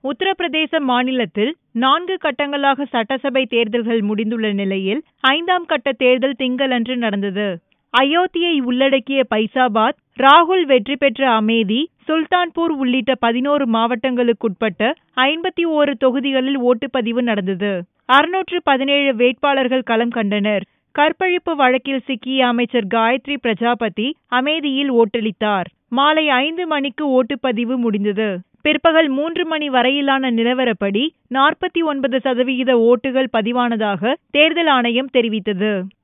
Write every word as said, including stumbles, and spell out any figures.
உத்தரப்பிரதேச மாநிலத்தில் நான்கு கட்டங்களாக சட்டசபை தேர்தல்கள் முடிந்துள்ள நிலையில் ஐந்தாம் கட்ட தேர்தல் திங்களன்று நடந்தது. அயோத்தியை உள்ளடக்கிய பைசாபாத், ராகுல் வெற்றி பெற்ற அமேதி, சுல்தான்பூர் உள்ளிட்ட பதினோரு மாவட்டங்களுக்குட்பட்ட ஐம்பத்தி ஓரு தொகுதிகளில் ஓட்டுப்பதிவு நடந்தது. அறுநூற்று பதினேழு வேட்பாளர்கள் களம் கண்டனர். கற்பழிப்பு வழக்கில் சிக்கிய அமைச்சர் காயத்ரி பிரஜாபதி அமேதியில் ஓட்டளித்தார். மாலை ஐந்து மணிக்கு ஓட்டுப்பதிவு முடிந்தது. பிற்பகல் மூன்று மணி வரையிலான நிலவரப்படி நாற்பத்தி ஒன்பது சதவிகித ஓட்டுகள் பதிவானதாக தேர்தல் ஆணையம் தெரிவித்தது.